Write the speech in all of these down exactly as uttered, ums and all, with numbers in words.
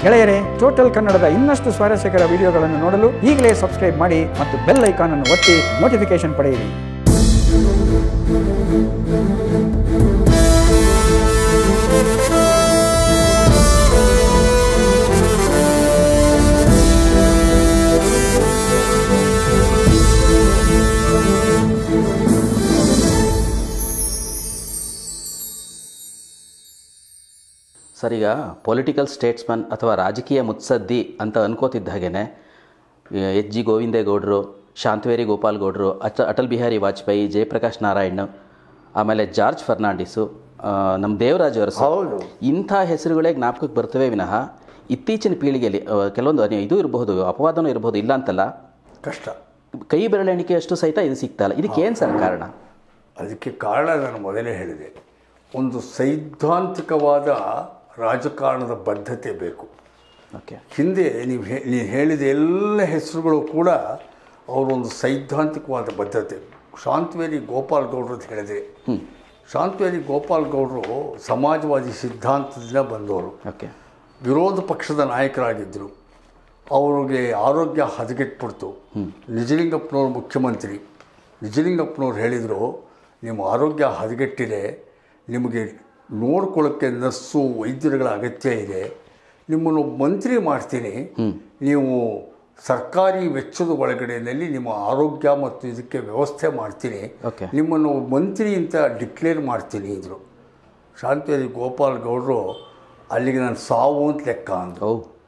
ಗೆಳೆಯರೇ, ಟೋಟಲ್ ಕನ್ನಡದ ಇನ್ನಷ್ಟು ಸ್ವಾರಸ್ಯಕರ ವಿಡಿಯೋಗಳನ್ನು ನೋಡಲು ಈಗಲೇ ಸಬ್ಸ್ಕ್ರೈಬ್ ಮಾಡಿ ಮತ್ತು ಬೆಲ್ ಐಕಾನ್ ಅನ್ನು ಒತ್ತಿ ನೋಟಿಫಿಕೇಶನ್ ಪಡೆಯಿರಿ. ಸರ್, ಈಗ ಪೊಲಿಟಿಕಲ್ ಸ್ಟೇಟ್ಸ್ಮನ್ ಅಥವಾ ರಾಜಕೀಯ ಮುತ್ಸದ್ದಿ ಅಂತ ಅನ್ಕೋತಿದ್ದ ಹಾಗೇ ಎಚ್ ಜಿ ಗೋವಿಂದೇಗೌಡರು, ಶಾಂತವೇರಿ ಗೋಪಾಲ್ ಗೌಡರು, ಅಟ ಅಟಲ್ ಬಿಹಾರಿ ವಾಜಪೇಯಿ, ಜಯಪ್ರಕಾಶ್ ನಾರಾಯಣ್, ಆಮೇಲೆ ಜಾರ್ಜ್ ಫರ್ನಾಂಡಿಸು, ನಮ್ಮ ದೇವರಾಜ್ ಅರಸು, ಇಂಥ ಹೆಸರುಗಳೇ ಜ್ಞಾಪಕಕ್ಕೆ ಬರ್ತವೆ ವಿನಃ ಇತ್ತೀಚಿನ ಪೀಳಿಗೆಯಲ್ಲಿ ಕೆಲವೊಂದು ಇದು ಇರಬಹುದು, ಅಪವಾದನೂ ಇರಬಹುದು, ಇಲ್ಲ ಅಂತಲ್ಲ, ಕಷ್ಟ ಕೈ ಬೆರಳೆಣಿಕೆಯಷ್ಟು ಸಹಿತ ಇದು ಸಿಗ್ತಾಯಿಲ್ಲ. ಇದಕ್ಕೇನು ಸರ್ ಕಾರಣ? ಅದಕ್ಕೆ ಕಾರಣ ನಾನು ಮೊದಲೇ ಹೇಳಿದೆ, ಒಂದು ಸೈದ್ಧಾಂತಿಕವಾದ ರಾಜಕಾರಣದ ಬದ್ಧತೆ ಬೇಕು. ಓಕೆ, ಹಿಂದೆ ನೀವು ಹೇ ನೀವು ಹೇಳಿದ ಎಲ್ಲ ಹೆಸರುಗಳು ಕೂಡ ಅವರೊಂದು ಸೈದ್ಧಾಂತಿಕವಾದ ಬದ್ಧತೆ. ಶಾಂತವೇರಿ ಗೋಪಾಲ್ ಗೌಡರು ಅಂತ ಹೇಳಿದೆ. ಶಾಂತವೇರಿ ಗೋಪಾಲ್ ಗೌಡರು ಸಮಾಜವಾದಿ ಸಿದ್ಧಾಂತದಿಂದ ಬಂದವರು. ಓಕೆ, ವಿರೋಧ ಪಕ್ಷದ ನಾಯಕರಾಗಿದ್ದರು. ಅವ್ರಿಗೆ ಆರೋಗ್ಯ ಹದಗೆಟ್ಬಿಡ್ತು. ನಿಜಲಿಂಗಪ್ಪನವ್ರು ಮುಖ್ಯಮಂತ್ರಿ. ನಿಜಲಿಂಗಪ್ಪನವ್ರು ಹೇಳಿದರು, ನಿಮ್ಮ ಆರೋಗ್ಯ ಹದಗೆಟ್ಟಿದೆ, ನಿಮಗೆ ನೋಡ್ಕೊಳ್ಳೋಕ್ಕೆ ನರ್ಸು ವೈದ್ಯರುಗಳ ಅಗತ್ಯ ಇದೆ, ನಿಮ್ಮನ್ನು ಮಂತ್ರಿ ಮಾಡ್ತೀನಿ, ನೀವು ಸರ್ಕಾರಿ ವೆಚ್ಚದ ಒಳಗಡೆಯಲ್ಲಿ ನಿಮ್ಮ ಆರೋಗ್ಯ ಮತ್ತು ಇದಕ್ಕೆ ವ್ಯವಸ್ಥೆ ಮಾಡ್ತೀನಿ, ನಿಮ್ಮನ್ನು ಮಂತ್ರಿ ಅಂತ ಡಿಕ್ಲೇರ್ ಮಾಡ್ತೀನಿ ಇದ್ರು. ಶಾಂತವೇರಿ ಗೋಪಾಲ್ ಗೌಡರು ಅಲ್ಲಿಗೆ ನಾನು ಸಾವು ಅಂತ ಲೆಕ್ಕ ಅಂದರು.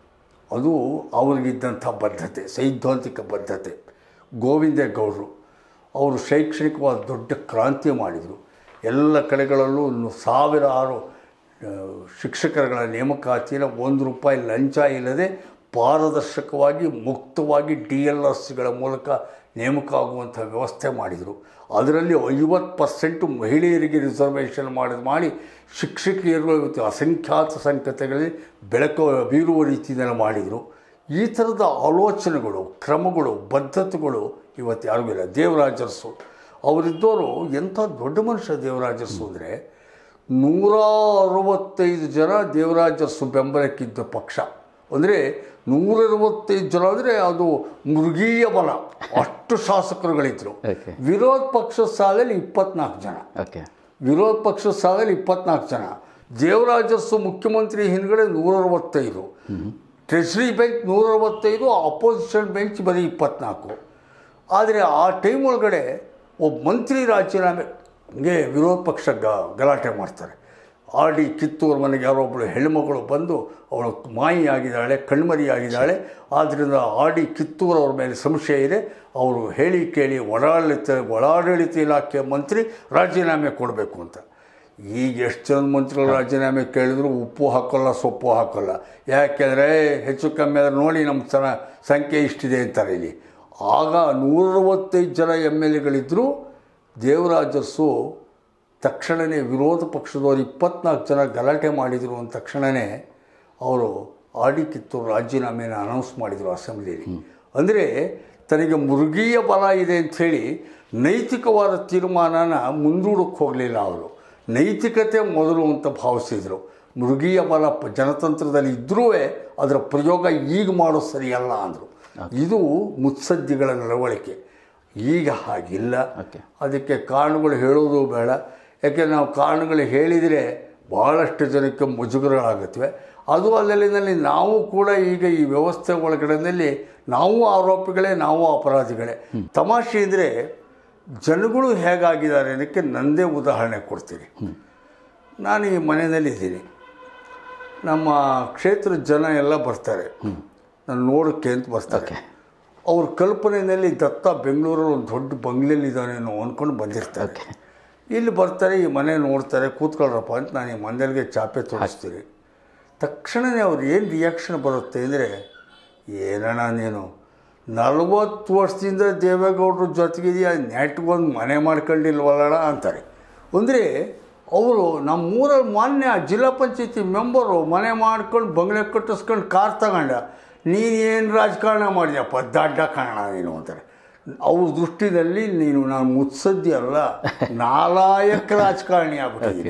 ಅದು ಅವ್ರಿಗಿದ್ದಂಥ ಬದ್ಧತೆ, ಸೈದ್ಧಾಂತಿಕ ಬದ್ಧತೆ. ಗೋವಿಂದೇಗೌಡರು ಅವರು ಶೈಕ್ಷಣಿಕವಾದ ದೊಡ್ಡ ಕ್ರಾಂತಿ ಮಾಡಿದರು. ಎಲ್ಲ ಕಡೆಗಳಲ್ಲೂ ಸಾವಿರಾರು ಶಿಕ್ಷಕರುಗಳ ನೇಮಕಾತಿನ ಒಂದು ರೂಪಾಯಿ ಲಂಚ ಇಲ್ಲದೆ ಪಾರದರ್ಶಕವಾಗಿ ಮುಕ್ತವಾಗಿ ಡಿ ಎಲ್ ಎಸ್ಗಳ ಮೂಲಕ ನೇಮಕ ಆಗುವಂಥ ವ್ಯವಸ್ಥೆ ಮಾಡಿದರು. ಅದರಲ್ಲಿ ಐವತ್ತು ಪರ್ಸೆಂಟು ಮಹಿಳೆಯರಿಗೆ ರಿಸರ್ವೇಷನ್ ಮಾಡಿದ ಮಾಡಿ ಶಿಕ್ಷಕಿಯರು ಇವತ್ತು ಅಸಂಖ್ಯಾತ ಸಂಖ್ಯತೆಗಳಲ್ಲಿ ಬೆಳಕು ಬೀರುವ ರೀತಿಯಲ್ಲಿ ಮಾಡಿದರು. ಈ ಥರದ ಆಲೋಚನೆಗಳು, ಕ್ರಮಗಳು, ಬದ್ಧತೆಗಳು ಇವತ್ತು ಯಾರಿಗೂ ಇಲ್ಲ. ದೇವರಾಜ್ ಅರಸು ಅವರಿದ್ದವರು ಎಂಥ ದೊಡ್ಡ ಮನುಷ್ಯ. ದೇವರಾಜ್ ಅರಸು ಅಂದರೆ ನೂರ ಅರವತ್ತೈದು ಜನ ದೇವರಾಜ್ ಅರಸು ಬೆಂಬಲಕ್ಕಿದ್ದ ಪಕ್ಷ. ಅಂದರೆ ನೂರ ಅರವತ್ತೈದು ಜನ ಅಂದರೆ ಅದು ಮೃಗೀಯ ಬಲ, ಅಷ್ಟು ಶಾಸಕರುಗಳಿದ್ದರು. ವಿರೋಧ ಪಕ್ಷದ ಸಾಲಲ್ಲಿ ಇಪ್ಪತ್ನಾಲ್ಕು ಜನ ವಿರೋಧ ಪಕ್ಷದ ಸಾಲಲ್ಲಿ ಇಪ್ಪತ್ನಾಲ್ಕು ಜನ ದೇವರಾಜ್ ಅರಸು ಮುಖ್ಯಮಂತ್ರಿ ಹಿಂದ್ಗಡೆ ನೂರ ಅರವತ್ತೈದು, ಟ್ರೆಷರಿ ಬೆಂಚ್ ನೂರ ಅರವತ್ತೈದು, ಅಪೋಸಿಷನ್ ಬೆಂಚ್ ಬರೀ ಇಪ್ಪತ್ನಾಲ್ಕು. ಆದರೆ ಆ ಟೈಮ್ ಒಳಗಡೆ ಒಬ್ಬ ಮಂತ್ರಿ ರಾಜೀನಾಮೆಗೆ ವಿರೋಧ ಪಕ್ಷ ಗ ಗಲಾಟೆ ಮಾಡ್ತಾರೆ. ಆರ್ ಡಿ ಕಿತ್ತೂರು ಮನೆಗೆ ಯಾರೊಬ್ಬಳು ಹೆಣ್ಣುಮಗಳು ಬಂದು ಅವಳು ಮಾಯಿಯಾಗಿದ್ದಾಳೆ, ಕಣ್ಮರಿಯಾಗಿದ್ದಾಳೆ, ಆದ್ದರಿಂದ ಆರ್ ಡಿ ಕಿತ್ತೂರು ಅವ್ರ ಮೇಲೆ ಸಂಶಯ ಇದೆ, ಅವರು ಹೇಳಿ ಕೇಳಿ ಒಡಾಡಳಿತ ಒಳಾಡಳಿತ ಇಲಾಖೆ ಮಂತ್ರಿ ರಾಜೀನಾಮೆ ಕೊಡಬೇಕು ಅಂತ. ಈಗ ಎಷ್ಟು ಜನ ಮಂತ್ರಿಗಳು ರಾಜೀನಾಮೆ ಕೇಳಿದ್ರು ಉಪ್ಪು ಹಾಕೋಲ್ಲ, ಸೊಪ್ಪು ಹಾಕೋಲ್ಲ. ಯಾಕೆಂದರೆ ಹೆಚ್ಚು ಕಮ್ಮಿ ಆದರೆ ನೋಡಿ ನಮ್ಮ ಸನ ಸಂಖ್ಯೆ ಇಷ್ಟಿದೆ ಅಂತಾರೆ ಇಲ್ಲಿ. ಆಗ ನೂರ ಅರವತ್ತೈದು ಜನ ಎಮ್ ಎಲ್ ಎಗಳಿದ್ದರು. ದೇವರಾಜ್ ಅರಸು ತಕ್ಷಣವೇ ವಿರೋಧ ಪಕ್ಷದವರು ಇಪ್ಪತ್ನಾಲ್ಕು ಜನ ಗಲಾಟೆ ಮಾಡಿದರು ಅಂದ ತಕ್ಷಣವೇ ಅವರು ಆರ್ ಡಿ ಕಿತ್ತೂರು ರಾಜೀನಾಮೆನ ಅನೌನ್ಸ್ ಮಾಡಿದರು ಅಸೆಂಬ್ಲಿಯಲ್ಲಿ. ಅಂದರೆ ತನಗೆ ಮೃಗೀಯ ಬಲ ಇದೆ ಅಂಥೇಳಿ ನೈತಿಕವಾದ ತೀರ್ಮಾನನ ಮುಂದೂಡಕ್ಕೆ ಹೋಗಲಿಲ್ಲ. ಅವರು ನೈತಿಕತೆ ಮೊದಲು ಅಂತ ಭಾವಿಸಿದರು. ಮೃಗೀಯ ಬಲ ಜನತಂತ್ರದಲ್ಲಿ ಇದ್ದರೂ ಅದರ ಪ್ರಯೋಗ ಈಗ ಮಾಡೋದು ಸರಿಯಲ್ಲ ಅಂದರು. ಇದು ಮುತ್ಸದ್ದಿಗಳ ನಡವಳಿಕೆ. ಈಗ ಹಾಗಿಲ್ಲ. ಅದಕ್ಕೆ ಕಾರಣಗಳು ಹೇಳೋದು ಬೇಡ. ಯಾಕೆಂದರೆ ನಾವು ಕಾರಣಗಳು ಹೇಳಿದರೆ ಭಾಳಷ್ಟು ಜನಕ್ಕೆ ಮುಜುಗರಗಳಾಗುತ್ತವೆ. ಅದು ಅಲ್ಲಲ್ಲಿನಲ್ಲಿ ನಾವು ಕೂಡ ಈಗ ಈ ವ್ಯವಸ್ಥೆ ಒಳಗಡೆಯಲ್ಲಿ ನಾವು ಆರೋಪಿಗಳೇ, ನಾವು ಅಪರಾಧಿಗಳೇ. ತಮಾಷೆ ಅಂದರೆ ಜನಗಳು ಹೇಗಾಗಿದ್ದಾರೆ ಅನ್ನೋಕ್ಕೆ ನನ್ನದೇ ಉದಾಹರಣೆ ಕೊಡ್ತೀನಿ. ನಾನು ಈ ಮನೆಯಲ್ಲಿದ್ದೀನಿ, ನಮ್ಮ ಕ್ಷೇತ್ರದ ಜನ ಎಲ್ಲ ಬರ್ತಾರೆ, ನಾನು ನೋಡೋಕ್ಕೆ ಅಂತ ಬರ್ತಾರೆ. ಅವ್ರ ಕಲ್ಪನೆಯಲ್ಲಿ ದತ್ತ ಬೆಂಗಳೂರಲ್ಲಿ ಒಂದು ದೊಡ್ಡ ಬಂಗ್ಲೆಯಲ್ಲಿದ್ದಾನೇನೋ ಅಂದ್ಕೊಂಡು ಬಂದಿರ್ತಾರೆ. ಇಲ್ಲಿ ಬರ್ತಾರೆ, ಈ ಮನೆ ನೋಡ್ತಾರೆ, ಕೂತ್ಕೊಳ್ಳ್ರಪ್ಪ ಅಂತ ನಾನು ಈ ಮನೆಯಲ್ಲಿಗೆ ಚಾಪೆ ತೋರಿಸ್ತೀನಿ. ತಕ್ಷಣವೇ ಅವ್ರು ಏನು ರಿಯಾಕ್ಷನ್ ಬರುತ್ತೆ ಅಂದರೆ, ಏನಣ್ಣ ನೀನು ನಲ್ವತ್ತು ವರ್ಷದಿಂದ ದೇವೇಗೌಡರ ಜೊತೆಗಿದೆಯಾ, ನೆಟ್ಗೊಂದು ಮನೆ ಮಾಡ್ಕೊಂಡಿಲ್ವಲ್ಲಣ ಅಂತಾರೆ. ಅಂದರೆ ಅವರು ನಮ್ಮೂರಲ್ಲಿ ಮಾನ್ಯ ಜಿಲ್ಲಾ ಪಂಚಾಯತಿ ಮೆಂಬರು ಮನೆ ಮಾಡ್ಕೊಂಡು ಬಂಗ್ಲೆ ಕಟ್ಟಿಸ್ಕೊಂಡು ಕಾರ್ ತಗೊಂಡ, ನೀನೇನು ರಾಜಕಾರಣ ಮಾಡಿದ್ಯಪ್ಪ, ದಡ್ಡ ಕಾರಣ ನೀನು ಅಂತಾರೆ. ಅವ್ರ ದೃಷ್ಟಿಯಲ್ಲಿ ನೀನು ನಾನು ಮುತ್ಸದ್ದಿ ಅಲ್ಲ, ನಾಲಾಯಕ ರಾಜಕಾರಣಿ ಆಗ್ಬಿಟ್ಟಿದ್ದೀನಿ.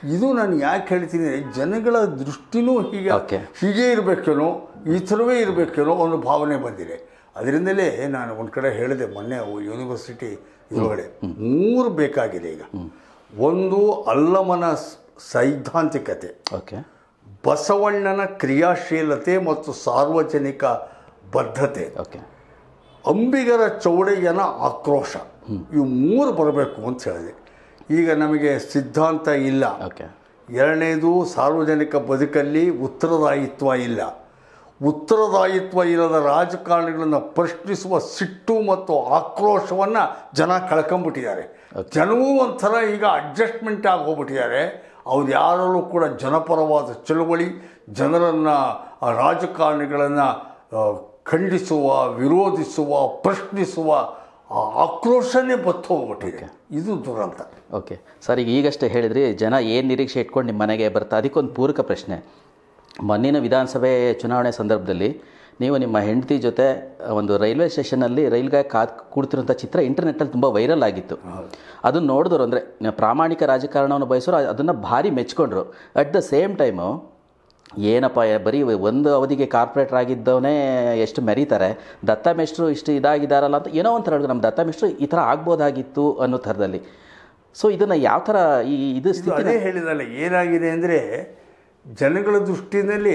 ಇದು ನಾನು ಯಾಕೆ ಹೇಳ್ತೀನಿ, ಜನಗಳ ದೃಷ್ಟಿನೂ ಹೀಗೆ Okay. ಹೀಗೆ ಇರಬೇಕೇನೋ, ಈ ಥರವೇ ಇರಬೇಕೇನೋ ಒಂದು ಭಾವನೆ ಬಂದಿದೆ. ಅದರಿಂದಲೇ ನಾನು ಒಂದು ಕಡೆ ಹೇಳಿದೆ ಮೊನ್ನೆ ಯೂನಿವರ್ಸಿಟಿ ಇದರೊಳಗಡೆ ಮೂರು ಬೇಕಾಗಿದೆ ಈಗ. ಒಂದು ಅಲ್ಲಮನ ಸೈದ್ಧಾಂತಿಕತೆ, ಓಕೆ, ಬಸವಣ್ಣನ ಕ್ರಿಯಾಶೀಲತೆ ಮತ್ತು ಸಾರ್ವಜನಿಕ ಬದ್ಧತೆ, ಓಕೆ, ಅಂಬಿಗರ ಚೌಡಯ್ಯನ ಆಕ್ರೋಶ, ಇವು ಮೂರು ಬರಬೇಕು ಅಂತ ಹೇಳಿದೆ. ಈಗ ನಮಗೆ ಸಿದ್ಧಾಂತ ಇಲ್ಲ. ಓಕೆ, ಎರಡನೇದು ಸಾರ್ವಜನಿಕ ಬದುಕಲ್ಲಿ ಉತ್ತರದಾಯಿತ್ವ ಇಲ್ಲ. ಉತ್ತರದಾಯಿತ್ವ ಇಲ್ಲದ ರಾಜಕಾರಣಿಗಳನ್ನು ಪ್ರಶ್ನಿಸುವ ಸಿಟ್ಟು ಮತ್ತು ಆಕ್ರೋಶವನ್ನು ಜನ ಕಳ್ಕೊಂಬಿಟ್ಟಿದ್ದಾರೆ. ಜನವೂ ಒಂಥರ ಈಗ ಅಡ್ಜಸ್ಟ್ಮೆಂಟ್ ಆಗಿ ಹೋಗ್ಬಿಟ್ಟಿದ್ದಾರೆ. ಅವ್ರು ಯಾರಲ್ಲೂ ಕೂಡ ಜನಪರವಾದ ಚಳುವಳಿ, ಜನರನ್ನು ರಾಜಕಾರಣಿಗಳನ್ನು ಖಂಡಿಸುವ, ವಿರೋಧಿಸುವ, ಪ್ರಶ್ನಿಸುವ ಆಕ್ರೋಶನೇ ಬತ್ತು ಹೋಗ್ಬಿಟ್ಟಿದೆ. ಇದು ದುರಂತ. ಓಕೆ ಸರ್, ಈಗ ಈಗಷ್ಟೇ ಹೇಳಿದ್ರಿ ಜನ ಏನು ನಿರೀಕ್ಷೆ ಇಟ್ಕೊಂಡು ನಿಮ್ಮ ಮನೆಗೆ ಬರ್ತಾ. ಅದಕ್ಕೊಂದು ಪೂರಕ ಪ್ರಶ್ನೆ. ಮೊನ್ನಿನ ವಿಧಾನಸಭೆ ಚುನಾವಣೆ ಸಂದರ್ಭದಲ್ಲಿ ನೀವು ನಿಮ್ಮ ಹೆಂಡತಿ ಜೊತೆ ಒಂದು ರೈಲ್ವೆ ಸ್ಟೇಷನಲ್ಲಿ ರೈಲ್ಗೆ ಕಾದು ಕೂಡ್ತಿರೋಂಥ ಚಿತ್ರ ಇಂಟರ್ನೆಟ್ಟಲ್ಲಿ ತುಂಬ ವೈರಲ್ ಆಗಿತ್ತು. ಅದನ್ನು ನೋಡಿದ್ರು ಅಂದರೆ ಪ್ರಾಮಾಣಿಕ ರಾಜಕಾರಣವನ್ನು ಬಯಸೋರು ಅದನ್ನು ಭಾರಿ ಮೆಚ್ಕೊಂಡ್ರು. ಅಟ್ ದ ಸೇಮ್ ಟೈಮು ಏನಪ್ಪ ಬರೀ ಒಂದು ಅವಧಿಗೆ ಕಾರ್ಪೊರೇಟರ್ ಆಗಿದ್ದವನೇ ಎಷ್ಟು ಮೆರೀತಾರೆ, ದತ್ತ ಮೇಷ್ಟ್ರು ಇಷ್ಟು ಇದಾಗಿದ್ದಾರಲ್ಲ ಅಂತ ಏನೋ ಒಂಥರ ಹೇಳಿದ್ರು. ನಮ್ಮ ದತ್ತ ಮೇಷ್ಟ್ರು ಈ ಥರ ಆಗ್ಬೋದಾಗಿತ್ತು ಅನ್ನೋ ಥರದಲ್ಲಿ. ಸೊ ಇದನ್ನು ಯಾವ ಥರ ಈ ಇದು ಸ್ಥಿತಿ ಅದೇ ಹೇಳಿದಲ್ಲ, ಏನಾಗಿದೆ ಅಂದರೆ ಜನಗಳ ದೃಷ್ಟಿಯಲ್ಲಿ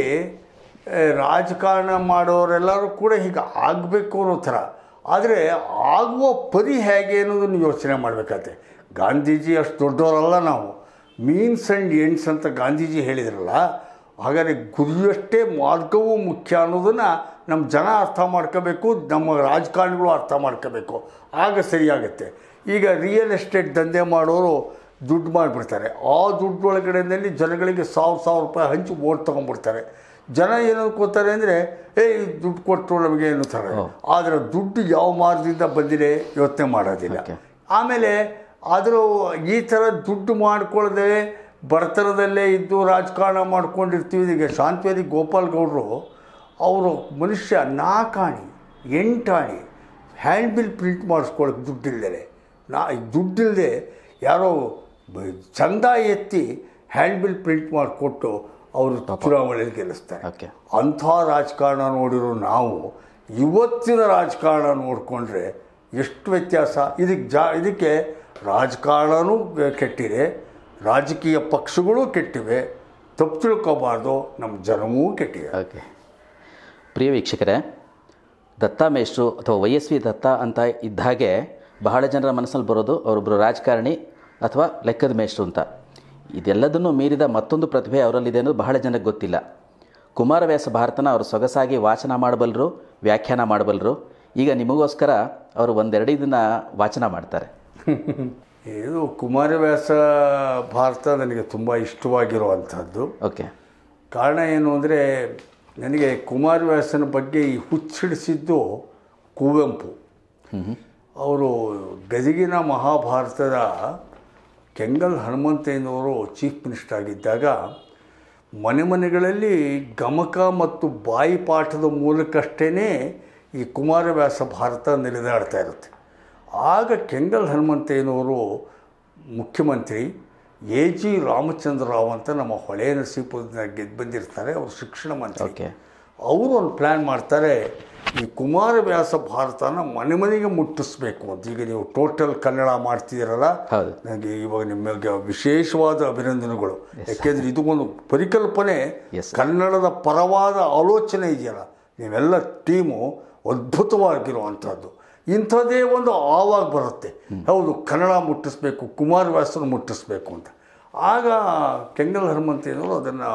ರಾಜಕಾರಣ ಮಾಡೋರೆಲ್ಲರೂ ಕೂಡ ಹೀಗೆ ಆಗಬೇಕು ಅನ್ನೋ ಥರ. ಆದರೆ ಆಗುವ ಪರಿ ಹೇಗೆ ಅನ್ನೋದನ್ನು ಯೋಚನೆ ಮಾಡಬೇಕಾಗತ್ತೆ. ಗಾಂಧೀಜಿ ಅಷ್ಟು ದೊಡ್ಡವರಲ್ಲ ನಾವು. ಮೀನ್ಸ್ ಆ್ಯಂಡ್ ಎಂಡ್ಸ್ ಅಂತ ಗಾಂಧೀಜಿ ಹೇಳಿದ್ರಲ್ಲ, ಹಾಗಾದರೆ ಗುರಿಯಷ್ಟೇ ಮಾರ್ಗವೂ ಮುಖ್ಯ ಅನ್ನೋದನ್ನು ನಮ್ಮ ಜನ ಅರ್ಥ ಮಾಡ್ಕೋಬೇಕು, ನಮ್ಮ ರಾಜಕಾರಣಿಗಳು ಅರ್ಥ ಮಾಡ್ಕೋಬೇಕು. ಆಗ ಸರಿಯಾಗುತ್ತೆ. ಈಗ ರಿಯಲ್ ಎಸ್ಟೇಟ್ ದಂಧೆ ಮಾಡೋರು ದುಡ್ಡು ಮಾಡಿಬಿಡ್ತಾರೆ. ಆ ದುಡ್ಡು ಒಳಗಡೆಯಲ್ಲಿ ಜನಗಳಿಗೆ ಸಾವಿರ ಸಾವಿರ ರೂಪಾಯಿ ಹಂಚಿ ಓಟ್ ತೊಗೊಂಡ್ಬಿಡ್ತಾರೆ. ಜನ ಏನು ಅನ್ಕೋತಾರೆ ಅಂದರೆ ಏ ದುಡ್ಡು ಕೊಟ್ಟರು ನಮಗೆ ಅನ್ನುತ್ತಾರೆ. ಆದರೆ ದುಡ್ಡು ಯಾವ ಮಾರ್ಗದಿಂದ ಬಂದಿದೆ ಯೋಚನೆ ಮಾಡೋದಿಲ್ಲ. ಆಮೇಲೆ ಆದರೂ ಈ ಥರ ದುಡ್ಡು ಮಾಡ್ಕೊಳ್ಳದೆ ಬಡತನದಲ್ಲೇ ಇದ್ದು ರಾಜಕಾರಣ ಮಾಡ್ಕೊಂಡಿರ್ತೀವಿ. ಈಗ ಶಾಂತವೇದಿ ಗೋಪಾಲ್ ಗೌಡರು ಅವರು ಮನುಷ್ಯ ನಾಲ್ಕಾಣಿ ಎಂಟಾಣಿ ಹ್ಯಾಂಡ್ ಬಿಲ್ ಪ್ರಿಂಟ್ ಮಾಡಿಸ್ಕೊಳ್ಳೋಕೆ ದುಡ್ಡಿಲ್ಲದೆ, ನಾ ದುಡ್ಡಿಲ್ಲದೆ ಯಾರೋ ಚಂದ ಎತ್ತಿ ಹ್ಯಾಂಡ್ ಬಿಲ್ ಪ್ರಿಂಟ್ ಮಾಡಿಕೊಟ್ಟು ಅವರು ಚುನಾವಣೆಯಲ್ಲಿ ಗೆಲ್ಲಿಸ್ತಾರೆ. ಅಂಥ ರಾಜಕಾರಣ ನೋಡಿರೋ ನಾವು ಇವತ್ತಿನ ರಾಜಕಾರಣ ನೋಡಿಕೊಂಡ್ರೆ ಎಷ್ಟು ವ್ಯತ್ಯಾಸ. ಇದಕ್ಕೆ ಜಾ ಇದಕ್ಕೆ ರಾಜಕಾರಣವೂ ಕೆಟ್ಟಿದೆ, ರಾಜಕೀಯ ಪಕ್ಷಗಳು ಕೆಟ್ಟಿವೆ. ತಪ್ಪು ತಿಳ್ಕೋಬಾರ್ದು, ನಮ್ಮ ಜನವೂ ಕೆಟ್ಟಿವೆ. ಓಕೆ, ಪ್ರಿಯ ವೀಕ್ಷಕರೇ, ದತ್ತ ಮೇಷ್ಟ್ರು ಅಥವಾ ವೈ ಎಸ್ ವಿ ದತ್ತ ಅಂತ ಇದ್ದಾಗೆ ಬಹಳ ಜನರ ಮನಸ್ಸಲ್ಲಿ ಬರೋದು ಅವರೊಬ್ಬರು ರಾಜಕಾರಣಿ ಅಥವಾ ಲೆಕ್ಕದ ಮೇಷ್ಟ್ರು ಅಂತ. ಇದೆಲ್ಲದನ್ನು ಮೀರಿದ ಮತ್ತೊಂದು ಪ್ರತಿಭೆ ಅವರಲ್ಲಿದೆ ಅನ್ನೋದು ಬಹಳ ಜನಕ್ಕೆ ಗೊತ್ತಿಲ್ಲ. ಕುಮಾರವ್ಯಾಸ ಭಾರತನ ಅವರು ಸೊಗಸಾಗಿ ವಾಚನ ಮಾಡಬಲ್ಲರು, ವ್ಯಾಖ್ಯಾನ ಮಾಡಬಲ್ಲರು. ಈಗ ನಿಮಗೋಸ್ಕರ ಅವರು ಒಂದೆರಡು ಇದನ್ನು ವಾಚನ ಮಾಡ್ತಾರೆ. ಇದು ಕುಮಾರವ್ಯಾಸ ಭಾರತ ನನಗೆ ತುಂಬ ಇಷ್ಟವಾಗಿರುವಂಥದ್ದು. ಓಕೆ, ಕಾರಣ ಏನು ಅಂದರೆ ನನಗೆ ಕುಮಾರವ್ಯಾಸನ ಬಗ್ಗೆ ಈ ಹುಚ್ಚಿಡಿಸಿದ್ದು ಕುವೆಂಪು. ಅವರು ಗದಗಿನ ಮಹಾಭಾರತದ ಕೆಂಗಲ್ ಹನುಮಂತಯ್ಯನವರು ಚೀಫ್ ಮಿನಿಸ್ಟರ್ ಆಗಿದ್ದಾಗ ಮನೆ ಮನೆಗಳಲ್ಲಿ ಗಮಕ ಮತ್ತು ಬಾಯಿಪಾಠದ ಮೂಲಕಷ್ಟೇ ಈ ಕುಮಾರವ್ಯಾಸ ಭಾರತ ನಡೆದಾಡ್ತಾ ಇರುತ್ತೆ. ಆಗ ಕೆಂಗಲ್ ಹನುಮಂತಯ್ಯನವರು ಮುಖ್ಯಮಂತ್ರಿ, ಎ ಜಿ ರಾಮಚಂದ್ರ ರಾವ್ ಅಂತ ನಮ್ಮ ಹೊಳೆ ನರಸೀಪುರದಿಂದ ಗೆದ್ದು ಬಂದಿರ್ತಾರೆ, ಅವರು ಶಿಕ್ಷಣ ಮಂತ್ರಿ. ಅವರು ಒಂದು ಪ್ಲ್ಯಾನ್ ಮಾಡ್ತಾರೆ, ಈ ಕುಮಾರವ್ಯಾಸ ಭಾರತನ ಮನೆ ಮನೆಗೆ ಮುಟ್ಟಿಸ್ಬೇಕು ಅಂತ. ಈಗ ನೀವು ಟೋಟಲ್ ಕನ್ನಡ ಮಾಡ್ತಿದ್ದೀರಲ್ಲ, ನನಗೆ ಇವಾಗ ನಿಮಗೆ ವಿಶೇಷವಾದ ಅಭಿನಂದನೆಗಳು. ಯಾಕೆಂದರೆ ಇದು ಒಂದು ಪರಿಕಲ್ಪನೆ, ಕನ್ನಡದ ಪರವಾದ ಆಲೋಚನೆ ಇದೆಯಲ್ಲ, ನೀವೆಲ್ಲ ಟೀಮು ಅದ್ಭುತವಾಗಿರುವಂಥದ್ದು. ಇಂಥದ್ದೇ ಒಂದು ಆವಾಗ ಬರುತ್ತೆ, ಹೌದು ಕನ್ನಡ ಮುಟ್ಟಿಸ್ಬೇಕು, ಕುಮಾರವ್ಯಾಸನ ಮುಟ್ಟಿಸ್ಬೇಕು ಅಂತ. ಆಗ ಕೆಂಗಲ್ ಹನುಮಂತಯ್ಯನವರು ಅದನ್ನು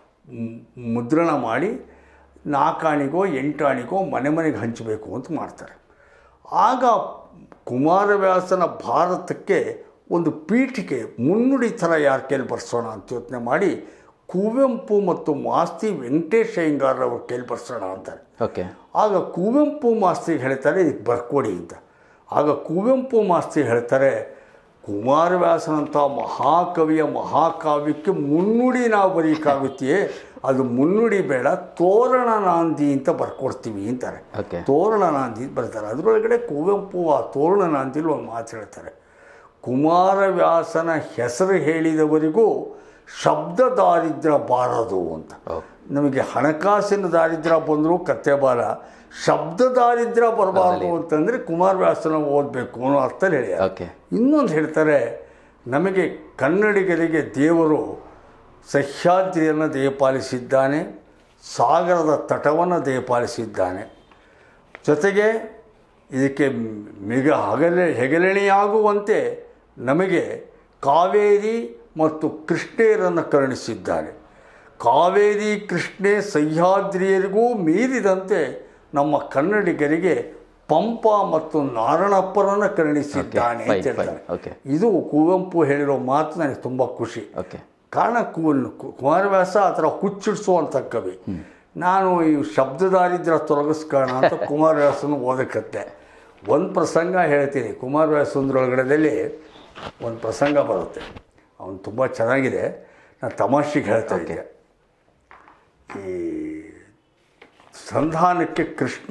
ಮುದ್ರಣ ಮಾಡಿ ನಾಲ್ಕಾಣಿಗೋ ಎಂಟಾಣಿಗೋ ಮನೆ ಮನೆಗೆ ಹಂಚಬೇಕು ಅಂತ ಮಾಡ್ತಾರೆ. ಆಗ ಕುಮಾರವ್ಯಾಸನ ಭಾರತಕ್ಕೆ ಒಂದು ಪೀಠಿಕೆ ಮುನ್ನುಡಿ ಥರ ಯಾರ ಕೈಲಿ ಬರ್ಸೋಣ ಅಂತ ಯೋಚನೆ ಮಾಡಿ ಕುವೆಂಪು ಮತ್ತು ಮಾಸ್ತಿ ವೆಂಕಟೇಶ್ ಅಯ್ಯಂಗಾರ್ ಅವ್ರ ಕೈಲಿ ಬರ್ಸೋಣ ಅಂತಾರೆ. ಓಕೆ, ಆಗ ಕುವೆಂಪು ಮಾಸ್ತಿಗೆ ಹೇಳ್ತಾರೆ ಇದಕ್ಕೆ ಬರ್ಕೊಡಿ ಅಂತ. ಆಗ ಕುವೆಂಪು ಮಾಸ್ತಿ ಹೇಳ್ತಾರೆ, ಕುಮಾರವ್ಯಾಸನಂಥ ಮಹಾಕವಿಯ ಮಹಾಕಾವ್ಯಕ್ಕೆ ಮುನ್ನುಡಿ ನಾವು ಬರೀಕಾಗುತ್ತೆಯೇ, ಅದು ಮುನ್ನುಡಿ ಬೇಡ, ತೋರಣ ನಾಂದಿ ಅಂತ ಬರ್ಕೊಡ್ತೀವಿ ಅಂತಾರೆ. ತೋರಣ ನಾಂದಿ ಬರ್ತಾರೆ. ಅದರೊಳಗಡೆ ಕುವೆಂಪು ಆ ತೋರಣ ನಾಂದಿಲಿ ಒಂದು ಮಾತು ಹೇಳ್ತಾರೆ, ಕುಮಾರವ್ಯಾಸನ ಹೆಸರು ಹೇಳಿದವರಿಗೂ ಶಬ್ದ ದಾರಿದ್ರ್ಯ ಬಾರದು ಅಂತ. ನಮಗೆ ಹಣಕಾಸಿನ ದಾರಿದ್ರ್ಯ ಬಂದರೂ ಕತ್ತೆ ಬಾರ, ಶಬ್ದ ದಾರಿದ್ರ್ಯ ಬರಬಾರ್ದು ಅಂತಂದರೆ ಕುಮಾರವ್ಯಾಸನ ಓದಬೇಕು ಅನ್ನೋ ಅರ್ಥದಲ್ಲಿ ಹೇಳಿ. ಇನ್ನೊಂದು ಹೇಳ್ತಾರೆ, ನಮಗೆ ಕನ್ನಡಿಗರಿಗೆ ದೇವರು ಸಹ್ಯಾದ್ರಿಯನ್ನು ದಯಪಾಲಿಸಿದ್ದಾನೆ, ಸಾಗರದ ತಟವನ್ನು ದಯಪಾಲಿಸಿದ್ದಾನೆ. ಜೊತೆಗೆ ಇದಕ್ಕೆ ಮಿಗ ಹಗಲೆ ಹೆಗಲೆಣೆಯಾಗುವಂತೆ ನಮಗೆ ಕಾವೇರಿ ಮತ್ತು ಕೃಷ್ಣೆಯರನ್ನು ಕರುಣಿಸಿದ್ದಾನೆ. ಕಾವೇರಿ ಕೃಷ್ಣೆ ಸಹ್ಯಾದ್ರಿಯರಿಗೂ ಮೀರಿದಂತೆ ನಮ್ಮ ಕನ್ನಡಿಗರಿಗೆ ಪಂಪ ಮತ್ತು ನಾರಣಪ್ಪರನ್ನು ಕರುಣಿಸಿದ್ದಾನೆ ಅಂತ ಹೇಳ್ತಾರೆ. ಇದು ಕುವೆಂಪು ಹೇಳಿರೋ ಮಾತು ನನಗೆ ತುಂಬ ಖುಷಿ. ಕಾರಣ ಕುಮಾರವ್ಯಾಸ ಆ ಥರ ಹುಚ್ಚಿಡಿಸುವಂಥ ಕವಿ. ನಾನು ಈ ಶಬ್ದದಾರಿದ್ರ್ಯ ತೊಲಗಿಸ್ಕೋಣ ಅಂತ ಕುಮಾರವ್ಯಾಸನ ಓದಕತ್ತೆ. ಒಂದು ಪ್ರಸಂಗ ಹೇಳ್ತೀನಿ. ಕುಮಾರವ್ಯಾಸಂದ್ರೊಳಗಡೆದಲ್ಲಿ ಒಂದು ಪ್ರಸಂಗ ಬರುತ್ತೆ, ಅವನು ತುಂಬ ಚೆನ್ನಾಗಿದೆ. ನಾನು ತಮಾಷೆಗೆ ಹೇಳ್ತಾ ಇದ್ದೆ. ಈ ಸಂಧಾನಕ್ಕೆ ಕೃಷ್ಣ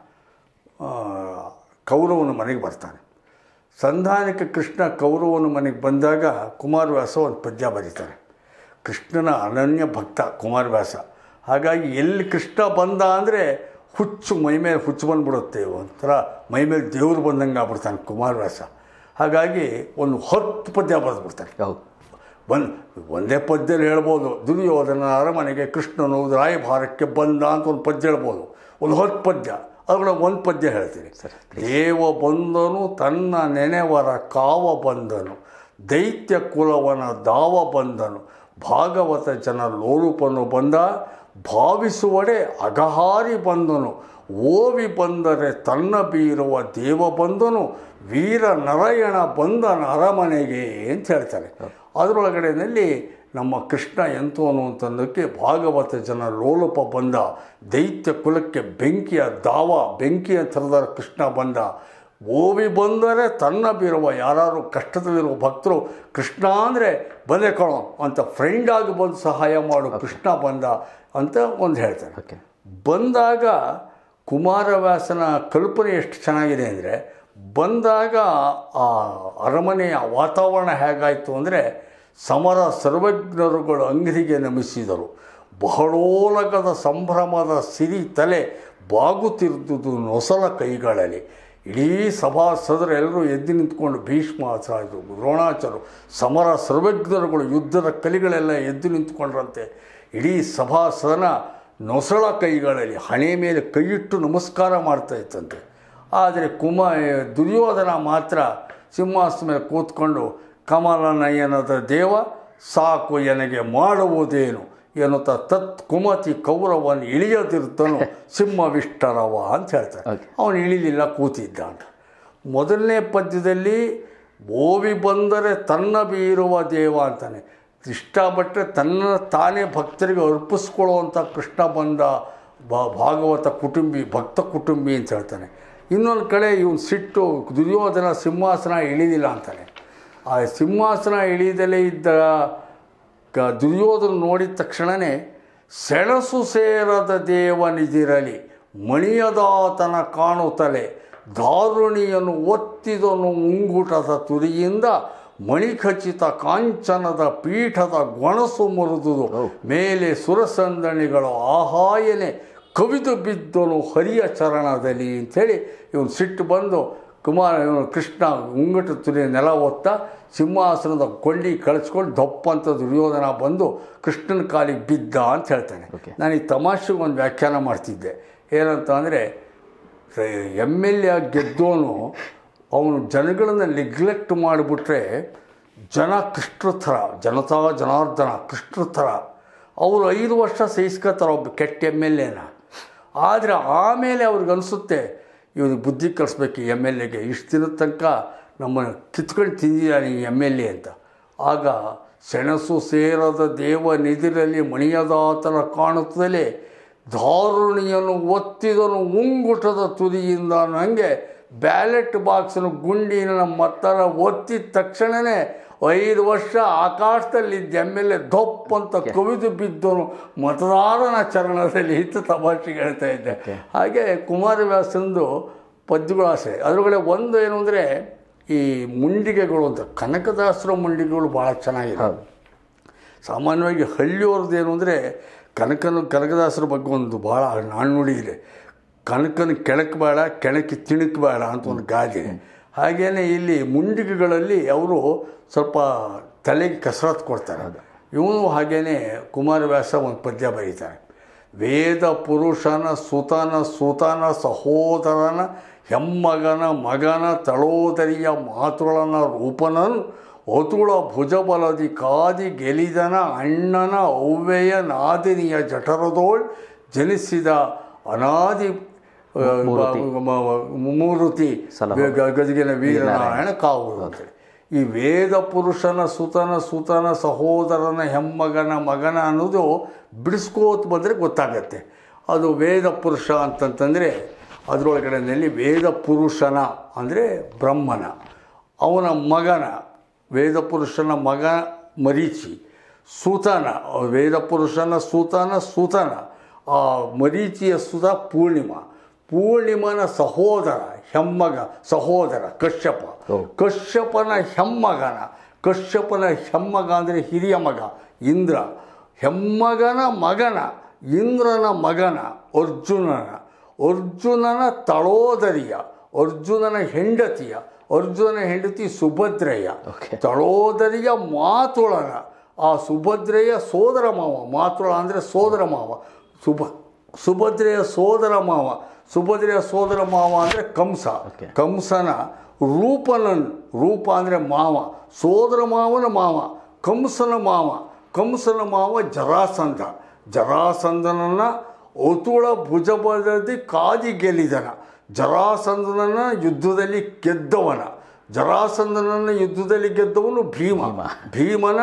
ಕೌರವನ ಮನೆಗೆ ಬರ್ತಾನೆ. ಸಂಧಾನಕ್ಕೆ ಕೃಷ್ಣ ಕೌರವನ ಮನೆಗೆ ಬಂದಾಗ ಕುಮಾರವ್ಯಾಸ ಒಂದು ಪದ್ಯ ಬರೀತಾನೆ. ಕೃಷ್ಣನ ಅನನ್ಯ ಭಕ್ತ ಕುಮಾರವ್ಯಾಸ. ಹಾಗಾಗಿ ಎಲ್ಲಿ ಕೃಷ್ಣ ಬಂದ ಅಂದರೆ ಹುಚ್ಚು ಮೈಮೇಲೆ ಹುಚ್ಚು ಬಂದುಬಿಡುತ್ತೆ, ಒಂಥರ ಮೈಮೇಲೆ ದೇವರು ಬಂದಂಗೆ ಆಗ್ಬಿಡ್ತಾನೆ ಕುಮಾರವ್ಯಾಸ. ಹಾಗಾಗಿ ಒಂದು ಹತ್ತು ಪದ್ಯ ಬರೆದ್ಬಿಡ್ತಾನೆ. ಒಂದು ಒಂದೇ ಪದ್ಯದಲ್ಲಿ ಹೇಳ್ಬೋದು, ದುರ್ಯೋಧನ ಅರಮನೆಗೆ ಕೃಷ್ಣನು ರಾಯಭಾರಕ್ಕೆ ಬಂದ ಅಂತ ಒಂದು ಪದ್ಯ ಹೇಳ್ಬೋದು. ಒಂದು ಹತ್ತು ಪದ್ಯ ಅದರೊಳಗೆ ಒಂದು ಪದ್ಯ ಹೇಳ್ತೀನಿ. ದೇವ ಬಂದನು ತನ್ನ ನೆನೆವರ ಕಾವ ಬಂದನು, ದೈತ್ಯ ಕುಲವನ ದಾವ ಬಂದನು, ಭಾಗವತ ಜನ ಲೋಲುಪನು ಬಂದ, ಭಾವಿಸುವಡೆ ಅಗಹಾರಿ ಬಂದನು, ಓವಿ ಬಂದರೆ ತನ್ನ ಬೀರುವ ದೇವ ಬಂದನು, ವೀರ ನರಯಣ ಬಂದನ ಅರಮನೆಗೆ ಅಂತ ಹೇಳ್ತಾರೆ. ಅದರೊಳಗಡೆಯಲ್ಲಿ ನಮ್ಮ ಕೃಷ್ಣ ಎಂತೋನು ಅಂತಂದಕ್ಕೆ ಭಾಗವತ ಜನ ಲೋಲುಪ ಬಂದ, ದೈತ್ಯ ಕುಲಕ್ಕೆ ಬೆಂಕಿಯ ದಾವ ಬೆಂಕಿಯ ಥರದ ಕೃಷ್ಣ ಬಂದ, ಓವಿ ಬಂದರೆ ತನ್ನ ಬೀರುವ ಯಾರು ಕಷ್ಟದಲ್ಲಿರುವ ಭಕ್ತರು ಕೃಷ್ಣ ಅಂದರೆ ಬಂದೆ ಕಣೋ ಅಂತ ಫ್ರೆಂಡಾಗಿ ಬಂದು ಸಹಾಯ ಮಾಡು ಕೃಷ್ಣ ಬಂದ ಅಂತ ಒಂದು ಹೇಳ್ತಾರೆ. ಬಂದಾಗ ಕುಮಾರವ್ಯಾಸನ ಕಲ್ಪನೆ ಎಷ್ಟು ಚೆನ್ನಾಗಿದೆ ಅಂದರೆ, ಬಂದಾಗ ಆ ಅರಮನೆಯ ವಾತಾವರಣ ಹೇಗಾಯಿತು ಅಂದರೆ, ಸಮರ ಸರ್ವಜ್ಞರುಗಳು ಅಂಗಡಿಗೆ ನಮಿಸಿದರು, ಬಹಳೋಲಗದ ಸಂಭ್ರಮದ ಸಿರಿ ತಲೆ ಬಾಗುತ್ತಿರುವುದು ನೊಸಲ ಕೈಗಳಲ್ಲಿ. ಇಡೀ ಸಭಾಸದರೆಲ್ಲರೂ ಎದ್ದು ನಿಂತ್ಕೊಂಡು ಭೀಷ್ಮಾಚಾರ್ಯರು, ದ್ರೋಣಾಚಾರ್ಯರು, ಸಮರ ಸರ್ವಜ್ಞರುಗಳು, ಯುದ್ಧದ ಕಲಿಗಳೆಲ್ಲ ಎದ್ದು ನಿಂತ್ಕೊಂಡ್ರಂತೆ. ಇಡೀ ಸಭಾಸದನ ನೊಸಳ ಕೈಗಳಲ್ಲಿ ಹಣೆ ಮೇಲೆ ಕೈಯಿಟ್ಟು ನಮಸ್ಕಾರ ಮಾಡ್ತಾ ಇತ್ತಂತೆ. ಆದರೆ ಕುಮಾ ದುರ್ಯೋಧನ ಮಾತ್ರ ಸಿಂಹಾಸನ ಮೇಲೆ ಕೂತ್ಕೊಂಡು ಕಮಲ ನಯನದ ದೇವ ಸಾಕು ಎನಗೆ ಮಾಡುವುದೇನು ಎನ್ನುತ್ತಾ ತತ್ ಕುಮತಿ ಕೌರವನು ಇಳಿಯದಿರ್ತನು ಸಿಂಹವಿಷ್ಟರವ ಅಂತ ಹೇಳ್ತಾರೆ. ಅವನು ಇಳಿಲಿಲ್ಲ, ಕೂತಿದ್ದ ಅಂತ. ಮೊದಲನೇ ಪದ್ಯದಲ್ಲಿ ಓವಿ ಬಂದರೆ ತನ್ನ ಬೀರುವ ದೇವ ಅಂತಾನೆ. ಇಷ್ಟಪಟ್ಟರೆ ತನ್ನ ತಾನೇ ಭಕ್ತರಿಗೆ ಅರ್ಪಿಸ್ಕೊಳ್ಳುವಂಥ ಕೃಷ್ಣ ಬಂದ ಭಾಗವತ ಕುಟುಂಬಿ ಭಕ್ತ ಕುಟುಂಬಿ ಅಂತ ಹೇಳ್ತಾನೆ. ಇನ್ನೊಂದು ಕಡೆ ಇವನು ಸಿಟ್ಟು ದುರ್ಯೋಧನ ಸಿಂಹಾಸನ ಇಳಿದಿಲ್ಲ ಅಂತಾನೆ. ಆ ಸಿಂಹಾಸನ ಇಳಿದಲೇ ಇದ್ದ ಕ ದುರ್ಯೋಧನ ನೋಡಿದ ತಕ್ಷಣವೇ ಸೆಣಸು ಸೇರದ ದೇವನಿದಿರಲಿ ಮಣಿಯದಾತನ ಕಾಣುತ್ತಲೇ ದಾರುಣಿಯನ್ನು ಒತ್ತಿದನು ಉಂಗುಟದ ತುದಿಯಿಂದ ಮಣಿಖಚಿತ ಕಾಂಚನದ ಪೀಠದ ಗೊಣಸು ಮುರಿದುದು ಮೇಲೆ ಸುರಸಂದಣಿಗಳು ಆಹಾಯನೆ ಕವಿದು ಬಿದ್ದನು ಹರಿಯ ಚರಣದಲ್ಲಿ ಅಂಥೇಳಿ ಇವನು ಸಿಟ್ಟು ಬಂದು ಕುಮಾರ ಇವನು ಕೃಷ್ಣ ಉಂಗುಟ ತುದಿಯ ನೆಲ ಒತ್ತ ಸಿಂಹಾಸನದ ಕೊಳ್ಳಿ ಕಳಿಸ್ಕೊಂಡು ದಪ್ಪ ಅಂತ ದುರ್ಯೋಧನ ಬಂದು ಕೃಷ್ಣನ ಕಾಲಿಗೆ ಬಿದ್ದ ಅಂತ ಹೇಳ್ತಾನೆ. ನಾನು ಈ ತಮಾಷೆಗೆ ಒಂದು ವ್ಯಾಖ್ಯಾನ ಮಾಡ್ತಿದ್ದೆ. ಏನಂತ ಅಂದರೆ, ಎಮ್ ಎಲ್ ಎ ಗೆದ್ದೋನು ಅವನು ಜನಗಳನ್ನು ನೆಗ್ಲೆಕ್ಟ್ ಮಾಡಿಬಿಟ್ರೆ ಜನ ಕೃಷ್ಣ ಥರ, ಜನತಾ ಜನಾರ್ದನ ಕೃಷ್ಣ ಥರ ಅವರು ಐದು ವರ್ಷ ಸಹಿಸ್ಕೋತಾರೆ ಒಬ್ಬ ಕೆಟ್ಟ ಎಮ್ ಎಲ್ ಎನ. ಆದರೆ ಆಮೇಲೆ ಅವ್ರಿಗನ್ಸುತ್ತೆ ಇವನು ಬುದ್ಧಿ ಕಲಿಸ್ಬೇಕು ಈ ಎಮ್ ಎಲ್ ಎಗೆ, ಇಷ್ಟು ದಿನದ ತನಕ ನಮ್ಮನ್ನು ಕಿತ್ಕೊಂಡು ತಿಂದಿದ್ದಾನೆ ಈ ಎಮ್ ಎಲ್ ಎ ಅಂತ. ಆಗ ಸೆಣಸು ಸೇರದ ದೇವ ನಿಧಿರಲ್ಲಿ ಮಣಿಯದಾತನ ಕಾಣುತ್ತಲೇ ದಾರುಣಿಯನ್ನು ಒತ್ತಿದನು ಉಂಗುಟದ ತುದಿಯಿಂದ. ನನಗೆ ಬ್ಯಾಲೆಟ್ ಬಾಕ್ಸನ್ನು ಗುಂಡಿನ ಮತ್ತನ ಒತ್ತಿದ ತಕ್ಷಣವೇ ಐದು ವರ್ಷ ಆಕಾಶದಲ್ಲಿದ್ದ ಎಮ್ ಎಲ್ ಎ ದೊಪ್ಪ ಅಂತ ಕವಿದು ಬಿದ್ದನು ಮತದಾರನ ಚರಣದಲ್ಲಿ ಇತ್ತು ತಮಾಷೆಗೆ ಹೇಳ್ತಾ ಇದ್ದೆ. ಹಾಗೆ ಕುಮಾರವ್ಯಾಸಂದು ಪದ್ಯಗಳು ಆಸೆ. ಅದರೊಳಗಡೆ ಒಂದು ಏನು ಅಂದರೆ, ಈ ಮುಂಡಿಗೆಗಳು ಅಂತ ಕನಕದಾಸರ ಮುಂಡಿಗೆಗಳು ಭಾಳ ಚೆನ್ನಾಗಿದೆ. ಸಾಮಾನ್ಯವಾಗಿ ಹಳ್ಳಿಯವ್ರದ್ದೇನು ಅಂದರೆ ಕನಕನ ಕನಕದಾಸರ ಬಗ್ಗೆ ಒಂದು ಭಾಳ ನಾಣ್ಣುಡಿ ಇದೆ. ಕನಕನ ಕೆಣಕಬೇಡ ಕೆಣಕಿ ತಿಣಕಬೇಡ ಅಂತ ಒಂದು ಗಾದೆ. ಹಾಗೆಯೇ ಇಲ್ಲಿ ಮುಂಡಿಗೆಗಳಲ್ಲಿ ಅವರು ಸ್ವಲ್ಪ ತಲೆಗೆ ಕಸರತ್ತು ಕೊಡ್ತಾರೆ. ಇವನು ಹಾಗೆಯೇ ಕುಮಾರವ್ಯಾಸ ಒಂದು ಪದ್ಯ ಬರೀತಾರೆ. ವೇದ ಪುರುಷನ ಸುತನ ಸುತನ ಸಹೋದರನ ಹೆಮ್ಮಗನ ಮಗನ ತಳೋದರಿಯ ಮಾತುಳನ ರೂಪನನು ಒತುಳ ಭುಜಬಲದಿ ಕಾದಿ ಗೆಲಿದನ ಅಣ್ಣನ ಅವ್ವೆಯ ನಾದಿನಿಯ ಜಠರದೋಳ್ ಜನಿಸಿದ ಅನಾದಿ ಮೂರುತಿ ಗಜಗಿನ ವೀರನಾರಾಯಣ ಕಾವು ಅಂತೇಳಿ. ಈ ವೇದ ಪುರುಷನ ಸುತನ ಸುತನ ಸಹೋದರನ ಹೆಮ್ಮಗನ ಮಗನ ಅನ್ನೋದು ಬಿಡಿಸ್ಕೋತ ಬಂದರೆ ಗೊತ್ತಾಗತ್ತೆ. ಅದು ವೇದ ಪುರುಷ ಅಂತಂತಂದರೆ ಅದರೊಳಗಡೆಯಲ್ಲಿ ವೇದ ಪುರುಷನ ಅಂದರೆ ಬ್ರಹ್ಮನ, ಅವನ ಮಗನ ವೇದ ಪುರುಷನ ಮಗ ಮರೀಚಿ, ಸೂತನ ವೇದ ಪುರುಷನ ಸೂತನ ಸೂತನ ಆ ಮರೀಚಿಯ ಸುತ ಪೂರ್ಣಿಮ, ಪೂರ್ಣಿಮನ ಸಹೋದರ ಹೆಮ್ಮಗ ಸಹೋದರ ಕಶ್ಯಪ, ಕಶ್ಯಪನ ಹೆಮ್ಮಗನ ಕಶ್ಯಪನ ಹೆಮ್ಮಗ ಅಂದರೆ ಹಿರಿಯ ಮಗ ಇಂದ್ರ, ಹೆಮ್ಮಗನ ಮಗನ ಇಂದ್ರನ ಮಗನ ಅರ್ಜುನನ, ಅರ್ಜುನನ ತಳೋದರಿಯ ಅರ್ಜುನನ ಹೆಂಡತಿಯ ಅರ್ಜುನನ ಹೆಂಡತಿ ಸುಭದ್ರೆಯ ತಳೋದರಿಯ ಮಾತುಳನ ಆ ಸುಭದ್ರೆಯ ಸೋದರ ಮಾವ, ಮಾತುಳ ಅಂದರೆ ಸೋದರ ಮಾವ, ಸುಭ ಸುಭದ್ರೆಯ ಸೋದರ ಮಾವ, ಸುಭದ್ರೆಯ ಸೋದರ ಮಾವ ಅಂದರೆ ಕಂಸ, ಕಂಸನ ರೂಪನನ್ ರೂಪ ಅಂದರೆ ಮಾವ, ಸೋದರ ಮಾವನ ಮಾವ ಕಂಸನ ಮಾವ, ಕಂಸನ ಮಾವ ಜರಾಸಂಧ, ಜರಾಸಂಧನನ್ನು ಒತುಳ ಭುಜಬಲದಿ ಕಾದಿ ಗೆಲ್ಲಿದನ, ಜರಾಸಂಧನನ್ನು ಯುದ್ಧದಲ್ಲಿ ಗೆದ್ದವನ, ಜರಾಸಂಧನನ್ನು ಯುದ್ಧದಲ್ಲಿ ಗೆದ್ದವನು ಭೀಮ, ಭೀಮನ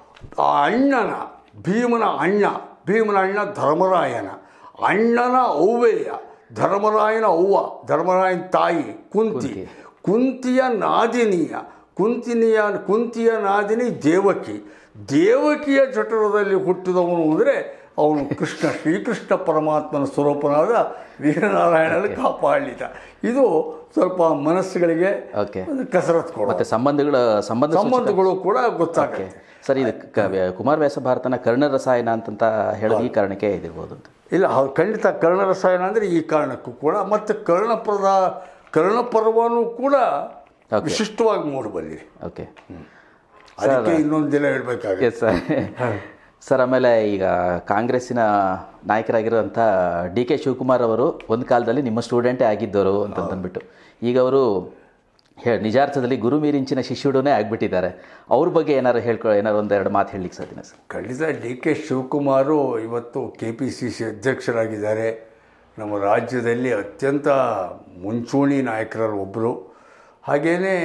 ಅಣ್ಣನ ಭೀಮನ ಅಣ್ಣ ಭೀಮನ ಅಣ್ಣ ಧರ್ಮರಾಯನ ಅಣ್ಣನ ಅವ್ವೆಯ ಧರ್ಮರಾಯನ ಅವ್ವ ಧರ್ಮರಾಯನ ತಾಯಿ ಕುಂತಿ, ಕುಂತಿಯ ನಾದಿನಿಯ ಕುಂತಿನಿಯ ಕುಂತಿಯ ನಾದಿನಿ ದೇವಕಿ, ದೇವಕಿಯ ಜಠರದಲ್ಲಿ ಹುಟ್ಟಿದವನು ಅಂದರೆ ಅವನು ಕೃಷ್ಣ, ಶ್ರೀಕೃಷ್ಣ ಪರಮಾತ್ಮನ ಸ್ವರೂಪನಾದ ವೀರನಾರಾಯಣನ ಕಾಪಾಡಲಿತ. ಇದು ಸ್ವಲ್ಪ ಮನಸ್ಸುಗಳಿಗೆ ಕಸರತ್ತು ಕೊಡು, ಮತ್ತು ಸಂಬಂಧಗಳ ಸಂಬಂಧ ಸಂಬಂಧಗಳು ಕೂಡ ಗೊತ್ತಾಗುತ್ತೆ. ಸರ್, ಇದು ಕುಮಾರವ್ಯಾಸ ಭಾರತನ ಕರ್ಣ ರಸಾಯನ ಅಂತಂತ ಹೇಳೋದು ಈ ಕಾರಣಕ್ಕೆ ಇದಿರ್ಬೋದು ಅಂತ? ಇಲ್ಲ, ಖಂಡಿತ ಕರ್ಣ ರಸಾಯನ ಅಂದರೆ ಈ ಕಾರಣಕ್ಕೂ ಕೂಡ, ಮತ್ತು ಕರ್ಣಪದ ಕರ್ಣಪರ್ವನೂ ಕೂಡ ವಿಶಿಷ್ಟವಾಗಿ ಮೂಡಿ ಬಂದಿರಿ. ಓಕೆ, ಅದಕ್ಕೆ ಇನ್ನೊಂದು ದಿನ ಹೇಳಬೇಕಾಗುತ್ತೆ ಸರ್. ಸರ್, ಆಮೇಲೆ ಈಗ ಕಾಂಗ್ರೆಸ್ಸಿನ ನಾಯಕರಾಗಿರೋಂಥ ಡಿ ಕೆ ಶಿವಕುಮಾರ್ ಅವರು ಒಂದು ಕಾಲದಲ್ಲಿ ನಿಮ್ಮ ಸ್ಟೂಡೆಂಟೇ ಆಗಿದ್ದವರು ಅಂತಂದ್ಬಿಟ್ಟು ಈಗ ಅವರು ಹೇ ನಿಜಾರ್ಥದಲ್ಲಿ ಗುರು ಮೀರಿಂಚಿನ ಶಿಷ್ಯುಡನೇ ಆಗಿಬಿಟ್ಟಿದ್ದಾರೆ. ಅವ್ರ ಬಗ್ಗೆ ಏನಾರು ಹೇಳ್ಕೊ ಏನಾರು ಒಂದೆರಡು ಮಾತು ಹೇಳಲಿಕ್ಕೆ ಸಾಧ್ಯನಾ ಸರ್? ಖಂಡಿತ ಡಿ ಕೆ ಶಿವಕುಮಾರು ಇವತ್ತು ಕೆ ಪಿ ಸಿ ಸಿ ಅಧ್ಯಕ್ಷರಾಗಿದ್ದಾರೆ. ನಮ್ಮ ರಾಜ್ಯದಲ್ಲಿ ಅತ್ಯಂತ ಮುಂಚೂಣಿ ನಾಯಕರಲ್ಲಿ ಒಬ್ಬರು. ಹಾಗೆಯೇ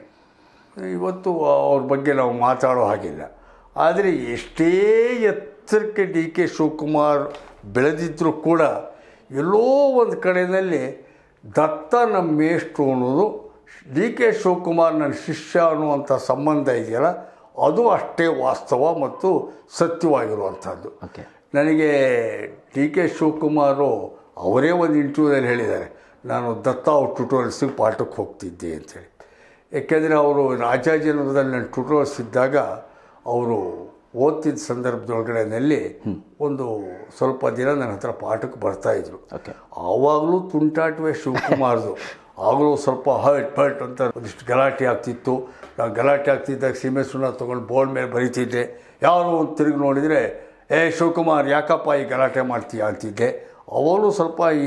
ಇವತ್ತು ಅವ್ರ ಬಗ್ಗೆ ನಾವು ಮಾತಾಡೋ ಹಾಗಿಲ್ಲ. ಆದರೆ ಎಷ್ಟೇ ಎತ್ತರಕ್ಕೆ ಡಿ ಕೆ ಶಿವಕುಮಾರ್ ಬೆಳೆದಿದ್ದರೂ ಕೂಡ ಎಲ್ಲೋ ಒಂದು ಕಡೆಯಲ್ಲಿ ದತ್ತ ನಮ್ಮ ಮೇಷ್ಟ್ರು ಅನ್ನೋದು, ಡಿ ಕೆ ಶಿವಕುಮಾರ್ ನನ್ನ ಶಿಷ್ಯ ಅನ್ನುವಂಥ ಸಂಬಂಧ ಇದೆಯಲ್ಲ, ಅದು ಅಷ್ಟೇ ವಾಸ್ತವ ಮತ್ತು ಸತ್ಯವಾಗಿರುವಂಥದ್ದು. ನನಗೆ ಡಿ ಕೆ ಶಿವಕುಮಾರು ಅವರೇ ಒಂದು ಇಂಟರ್ವ್ಯೂದಲ್ಲಿ ಹೇಳಿದ್ದಾರೆ, ನಾನು ದತ್ತ ಅವ್ರ ಟ್ಯುಟೋರಿಯಲ್ಸಿಗೆ ಪಾಠಕ್ಕೆ ಹೋಗ್ತಿದ್ದೆ ಅಂಥೇಳಿ. ಏಕೆಂದರೆ ಅವರು ರಾಜಾಜಿನಗರದಲ್ಲಿ ನನ್ನ ಟ್ಯುಟೋರಿಯಲ್ಸ್ ಇದ್ದಾಗ ಅವರು ಓದ್ತಿದ್ದ ಸಂದರ್ಭದೊಳಗಡೆಯಲ್ಲಿ ಒಂದು ಸ್ವಲ್ಪ ದಿನ ನನ್ನ ಹತ್ರ ಪಾಠಕ್ಕೆ ಬರ್ತಾಯಿದ್ರು. ಆವಾಗಲೂ ತುಂಟಾಟವೇ ಶಿವಕುಮಾರ್ದು. ಆಗಲೂ ಸ್ವಲ್ಪ ಹರ್ಟ್ ಪರ್ಟ್ ಅಂತ ಒಂದಿಷ್ಟು ಗಲಾಟೆ ಆಗ್ತಿತ್ತು. ನಾವು ಗಲಾಟೆ ಆಗ್ತಿದ್ದಾಗ ಸೀಮೆ ಸುಣ್ಣ ತೊಗೊಂಡು ಬೋರ್ಡ್ ಮೇಲೆ ಬರೀತಿದ್ದೆ. ಯಾರು ಒಂದು ತಿರುಗಿ ನೋಡಿದರೆ, ಏ ಶಿವಕುಮಾರ್ ಯಾಕಪ್ಪ ಈ ಗಲಾಟೆ ಮಾಡ್ತೀಯ ಅಂತಿದ್ದೆ. ಅವಳು ಸ್ವಲ್ಪ ಈ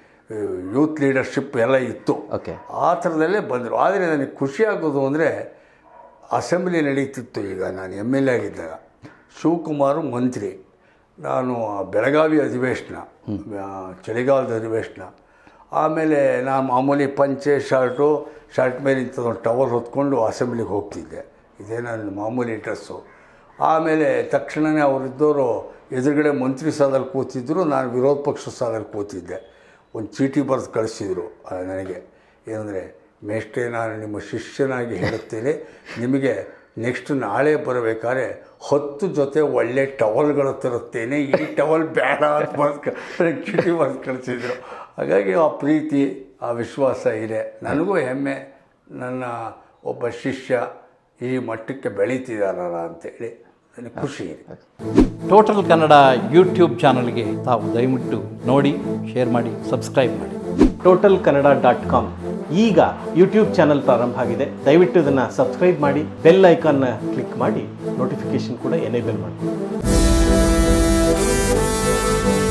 ಯೂತ್ ಲೀಡರ್ಶಿಪ್ ಎಲ್ಲ ಇತ್ತು. ಆ ಥರದಲ್ಲೇ ಬಂದರು. ಆದರೆ ನನಗೆ ಖುಷಿಯಾಗೋದು ಅಂದರೆ ಅಸೆಂಬ್ಲಿ ನಡೀತಿತ್ತು. ಈಗ ನಾನು ಎಮ್ ಎಲ್ ಎ ಆಗಿದ್ದಾಗ ಶಿವಕುಮಾರು ಮಂತ್ರಿ, ನಾನು ಬೆಳಗಾವಿ ಅಧಿವೇಶನ, ಚಳಿಗಾಲದ ಅಧಿವೇಶನ, ಆಮೇಲೆ ನಾನು ಮಾಮೂಲಿ ಪಂಚೆ ಶರ್ಟು ಶರ್ಟ್ ಮೇಲೆ ಇಂಥದ್ದೊಂದು ಟವಲ್ ಹೊತ್ಕೊಂಡು ಅಸೆಂಬ್ಲಿಗೆ ಹೋಗ್ತಿದ್ದೆ. ಇದೇ ನನ್ನ ಮಾಮೂಲಿ ಡ್ರೆಸ್ಸು. ಆಮೇಲೆ ತಕ್ಷಣವೇ ಅವರಿದ್ದವರು ಎದುರುಗಡೆ ಮಂತ್ರಿ ಸ್ಥಾನದಲ್ಲಿ ಕೂತಿದ್ದರು, ನಾನು ವಿರೋಧ ಪಕ್ಷ ಸ್ಥಾನದಲ್ಲಿ ಕೂತಿದ್ದೆ. ಒಂದು ಚೀಟಿ ಬರೆದು ಕಳಿಸಿದರು ನನಗೆ, ಏನಂದರೆ, ಮೇಷ್ಟ್ರೆ ನಾನು ನಿಮ್ಮ ಶಿಷ್ಯನಾಗಿ ಹೇಳುತ್ತೇನೆ, ನಿಮಗೆ ನೆಕ್ಸ್ಟ್ ನಾಳೆ ಬರಬೇಕಾದ್ರೆ ಹತ್ತು ಜೊತೆ ಒಳ್ಳೆ ಟವಲ್ಗಳು ತರುತ್ತೇನೆ, ಈ ಟವಲ್ ಬೇಡ ಅಂತ ಬರೆದು ಚೀಟಿ ಬರೆದು ಕಳಿಸಿದ್ರು. ಹಾಗಾಗಿ ಆ ಪ್ರೀತಿ, ಆ ವಿಶ್ವಾಸ ಇದೆ. ನನಗೂ ಹೆಮ್ಮೆ, ನನ್ನ ಒಬ್ಬ ಶಿಷ್ಯ ಈ ಮಟ್ಟಕ್ಕೆ ಬೆಳೀತಿದ್ದಾರಲ್ಲ ಅಂತೇಳಿ ನನಗೆ ಖುಷಿ ಇದೆ. ಟೋಟಲ್ ಕನ್ನಡ ಯೂಟ್ಯೂಬ್ ಚಾನಲ್ಗೆ ತಾವು ದಯವಿಟ್ಟು ನೋಡಿ, ಶೇರ್ ಮಾಡಿ, ಸಬ್ಸ್ಕ್ರೈಬ್ ಮಾಡಿ. ಟೋಟಲ್ ಕನ್ನಡ ಡಾಟ್ ಕಾಮ್ ಈಗ ಯೂಟ್ಯೂಬ್ ಚಾನಲ್ ಪ್ರಾರಂಭ ಆಗಿದೆ. ದಯವಿಟ್ಟು ಇದನ್ನು ಸಬ್ಸ್ಕ್ರೈಬ್ ಮಾಡಿ, ಬೆಲ್ ಐಕಾನ್ನ ಕ್ಲಿಕ್ ಮಾಡಿ, ನೋಟಿಫಿಕೇಶನ್ ಕೂಡ ಎನೇಬಲ್ ಮಾಡಿ.